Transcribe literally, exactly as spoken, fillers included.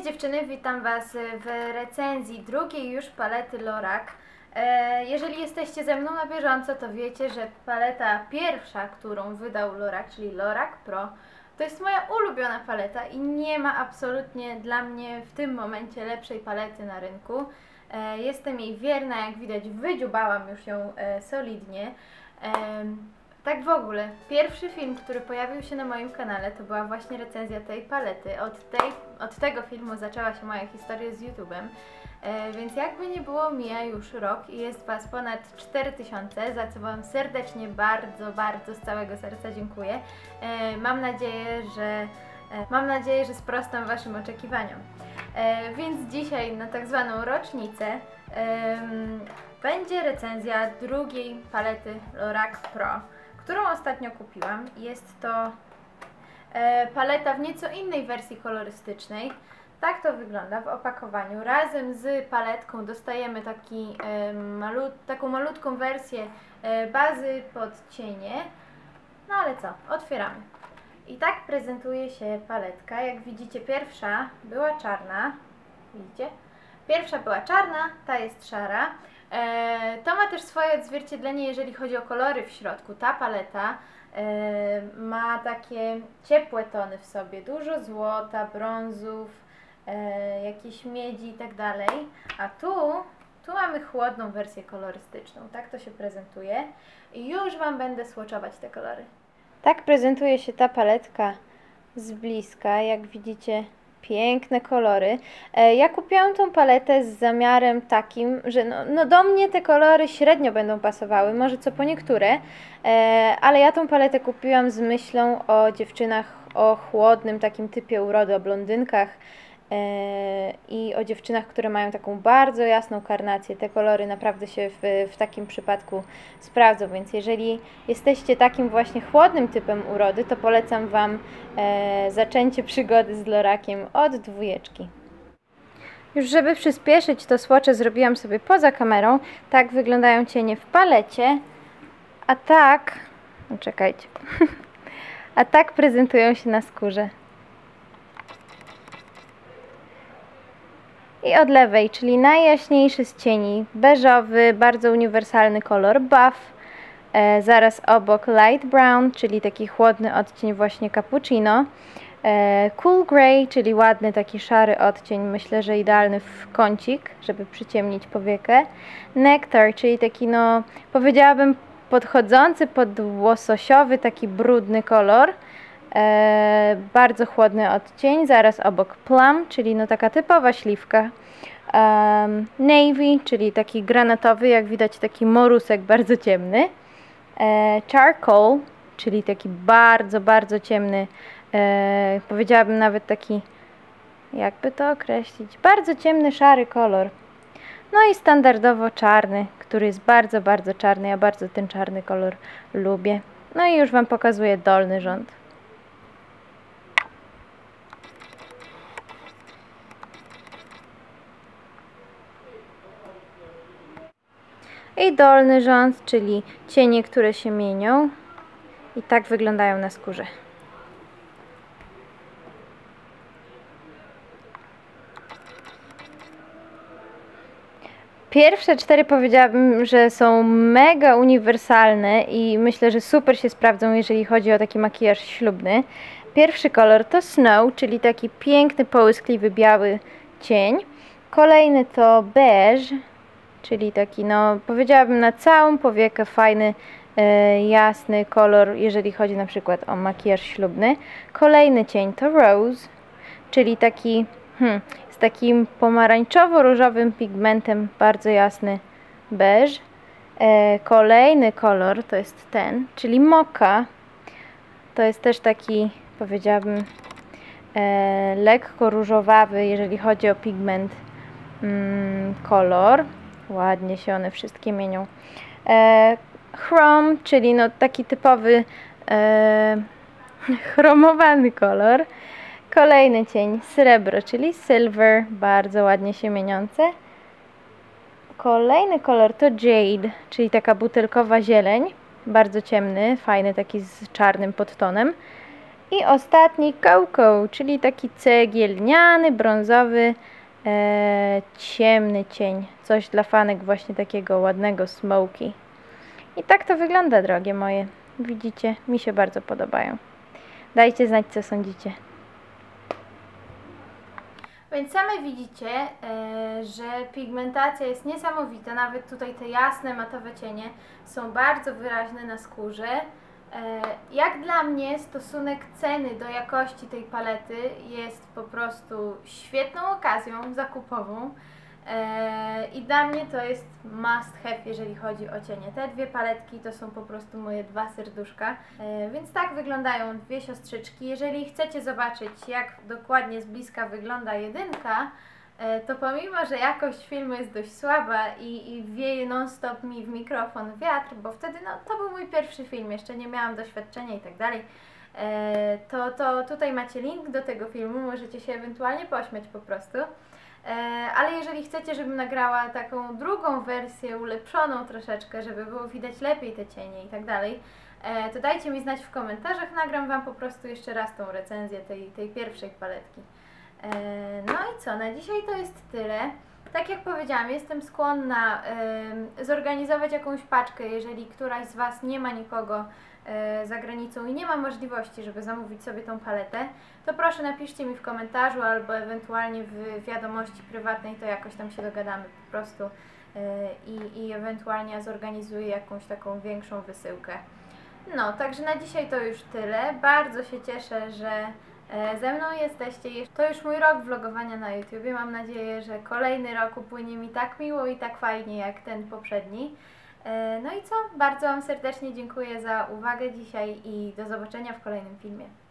dziewczyny, witam Was w recenzji drugiej już palety Lorac. Jeżeli jesteście ze mną na bieżąco, to wiecie, że paleta pierwsza, którą wydał Lorac, czyli Lorac Pro, to jest moja ulubiona paleta i nie ma absolutnie dla mnie w tym momencie lepszej palety na rynku. Jestem jej wierna, jak widać wydziubałam już ją solidnie. Tak w ogóle, pierwszy film, który pojawił się na moim kanale, to była właśnie recenzja tej palety. Od, tej, od tego filmu zaczęła się moja historia z YouTube'em, e, więc jakby nie było, mija już rok i jest Was ponad cztery tysiące, za co Wam serdecznie, bardzo, bardzo z całego serca dziękuję. E, mam nadzieję, że e, mam nadzieję, że sprostam Waszym oczekiwaniom. E, więc dzisiaj na tak zwaną rocznicę e, będzie recenzja drugiej palety Lorac Pro, którą ostatnio kupiłam. Jest to e, paleta w nieco innej wersji kolorystycznej. Tak to wygląda w opakowaniu. Razem z paletką dostajemy taki, e, malut, taką malutką wersję e, bazy pod cienie. No ale co, otwieramy. I tak prezentuje się paletka. Jak widzicie, pierwsza była czarna. Widzicie? Pierwsza była czarna, ta jest szara. E, to ma też swoje odzwierciedlenie, jeżeli chodzi o kolory w środku. Ta paleta e, ma takie ciepłe tony w sobie, dużo złota, brązów, e, jakieś miedzi i tak dalej. A tu, tu mamy chłodną wersję kolorystyczną. Tak to się prezentuje. I już Wam będę swatchować te kolory. Tak prezentuje się ta paletka z bliska, jak widzicie. Piękne kolory. Ja kupiłam tą paletę z zamiarem takim, że no, no do mnie te kolory średnio będą pasowały, może co po niektóre, ale ja tą paletę kupiłam z myślą o dziewczynach o chłodnym takim typie urody, o blondynkach i o dziewczynach, które mają taką bardzo jasną karnację. Te kolory naprawdę się w, w takim przypadku sprawdzą, więc jeżeli jesteście takim właśnie chłodnym typem urody, to polecam Wam e, zaczęcie przygody z Loraciem od dwójeczki. Już żeby przyspieszyć to swatche zrobiłam sobie poza kamerą. Tak wyglądają cienie w palecie, a tak, no czekajcie, a tak prezentują się na skórze. I od lewej, czyli najjaśniejszy z cieni, beżowy, bardzo uniwersalny kolor buff, e, zaraz obok light brown, czyli taki chłodny odcień właśnie cappuccino, e, cool grey, czyli ładny taki szary odcień, myślę, że idealny w kącik, żeby przyciemnić powiekę, nectar, czyli taki, no powiedziałabym, podchodzący pod łososiowy, taki brudny kolor. E, bardzo chłodny odcień, zaraz obok plum, czyli no taka typowa śliwka, um, navy, czyli taki granatowy, jak widać taki morusek bardzo ciemny, e, charcoal, czyli taki bardzo, bardzo ciemny, e, powiedziałabym nawet taki, jakby to określić, bardzo ciemny, szary kolor. No i standardowo czarny, który jest bardzo, bardzo czarny, ja bardzo ten czarny kolor lubię. No i już Wam pokazuję dolny rząd. I dolny rząd, czyli cienie, które się mienią. I tak wyglądają na skórze. Pierwsze cztery powiedziałabym, że są mega uniwersalne i myślę, że super się sprawdzą, jeżeli chodzi o taki makijaż ślubny. Pierwszy kolor to Snow, czyli taki piękny, połyskliwy, biały cień. Kolejny to Beige, czyli taki, no powiedziałabym, na całą powiekę fajny, e, jasny kolor, jeżeli chodzi na przykład o makijaż ślubny. Kolejny cień to Rose, czyli taki hmm, z takim pomarańczowo-różowym pigmentem, bardzo jasny beige. E, kolejny kolor to jest ten, czyli Mocha. To jest też taki, powiedziałabym, e, lekko różowawy, jeżeli chodzi o pigment, mm, kolor. Ładnie się one wszystkie mienią. E, Chrome, czyli no taki typowy e, chromowany kolor. Kolejny cień srebro, czyli silver, bardzo ładnie się mieniące. Kolejny kolor to Jade, czyli taka butelkowa zieleń, bardzo ciemny, fajny, taki z czarnym podtonem. I ostatni kołkoł, czyli taki cegielniany, brązowy, e, ciemny cień. Coś dla fanek właśnie takiego ładnego smoky. I tak to wygląda, drogie moje. Widzicie? Mi się bardzo podobają. Dajcie znać, co sądzicie. Więc same widzicie, e, że pigmentacja jest niesamowita. Nawet tutaj te jasne, matowe cienie są bardzo wyraźne na skórze. E, jak dla mnie stosunek ceny do jakości tej palety jest po prostu świetną okazją zakupową. E, I dla mnie to jest must have, jeżeli chodzi o cienie. Te dwie paletki to są po prostu moje dwa serduszka. E, więc tak wyglądają dwie siostrzyczki. Jeżeli chcecie zobaczyć, jak dokładnie z bliska wygląda jedynka, e, to pomimo, że jakość filmu jest dość słaba i, i wieje non-stop mi w mikrofon wiatr, bo wtedy no, to był mój pierwszy film, jeszcze nie miałam doświadczenia i tak dalej, e, to, to tutaj macie link do tego filmu, możecie się ewentualnie pośmiać po prostu. Ale jeżeli chcecie, żebym nagrała taką drugą wersję, ulepszoną troszeczkę, żeby było widać lepiej te cienie i tak dalej, to dajcie mi znać w komentarzach, nagram Wam po prostu jeszcze raz tą recenzję tej, tej pierwszej paletki. No i co, na dzisiaj to jest tyle. Tak jak powiedziałam, jestem skłonna zorganizować jakąś paczkę, jeżeli któraś z Was nie ma nikogo za granicą i nie ma możliwości, żeby zamówić sobie tą paletę, to proszę napiszcie mi w komentarzu albo ewentualnie w wiadomości prywatnej, to jakoś tam się dogadamy po prostu i, i ewentualnie ja zorganizuję jakąś taką większą wysyłkę. No, także na dzisiaj to już tyle. Bardzo się cieszę, że ze mną jesteście. To już mój rok vlogowania na YouTubie. Mam nadzieję, że kolejny rok upłynie mi tak miło i tak fajnie jak ten poprzedni. No i co? Bardzo Wam serdecznie dziękuję za uwagę dzisiaj i do zobaczenia w kolejnym filmie.